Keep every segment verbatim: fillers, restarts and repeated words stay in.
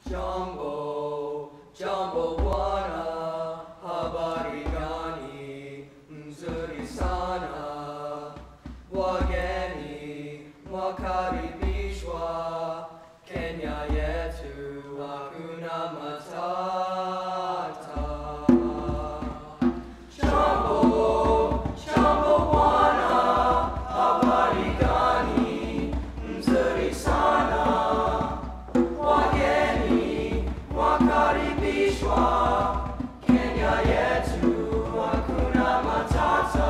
Jambo, jambo bwana, habari gani? Mzuri sana. Wageni wakaribishwa, Kenya yetu hakuna matata. Jambo, jambo bwana, habari gani? Mzuri sana. Wageni wakaribishwa, Kenya yetu hakuna matata.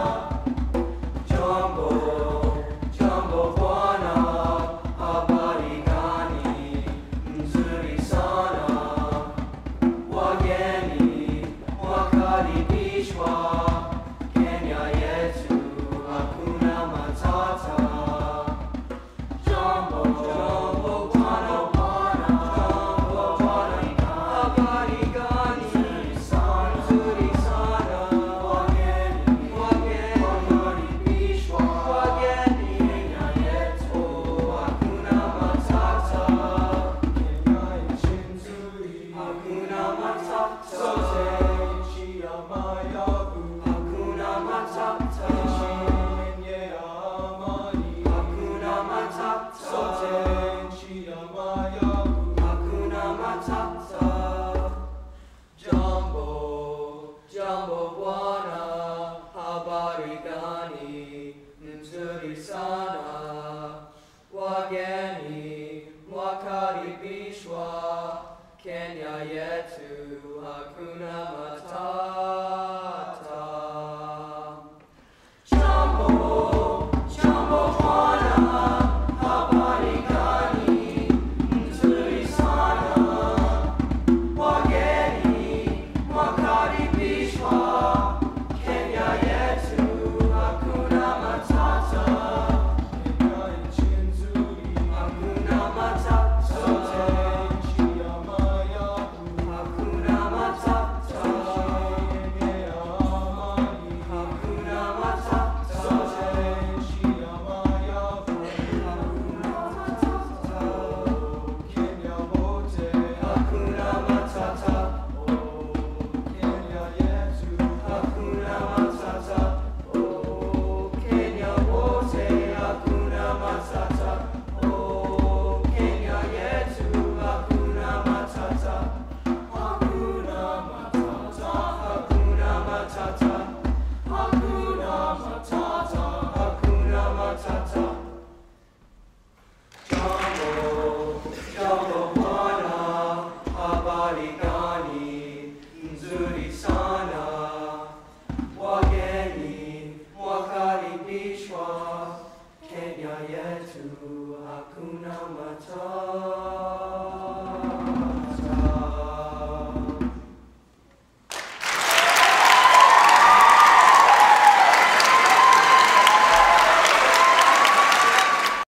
Jambo, jambo bwana, habari gani? Mzuri sana. Wageni wakaribishwa, Kenya yetu hakuna matata. Jambo, jambo bwana, bwana, jambo bwana, habari gani? Mzuri sana, mzuri sana. Wageni, wageni wakaribishwa, wageni, Kenya yetu hakuna matata. Kenya nchi nzuri, hakuna matata. Sote nchi ya maajabu, hakuna matata. Nchi yenye amani, hakuna matata. Sote nchi ya maajabu, hakuna matata. Jambo, jambo bwana, habari gani? Mzuri sana. Wageni wakaribishwa, Kenya yetu hakuna matata. Jambo, jambo bwana, habari gani? Mzuri sana. Wageni wakaribishwa, Kenya yetu hakuna matata. Kenya nchi nzuri, hakuna matata. Sote nchi ya maajabu, hakuna matata. Nchi yenye amani, hakuna matata. Sote nchi ya maajabu, hakuna matata. Kenya wote, hakuna matata. Oh, Kenya yetu, hakuna matata. Oh, Kenya wote, hakuna matata. Oh, Kenya yetu, hakuna matata. Hakuna matata, hakuna matata. Hakuna matata, hakuna matata. Jambo, jambo bwana, habari gani? Nzuri sana. Wageni wakaribishwa, Kenya yetu hakuna matata.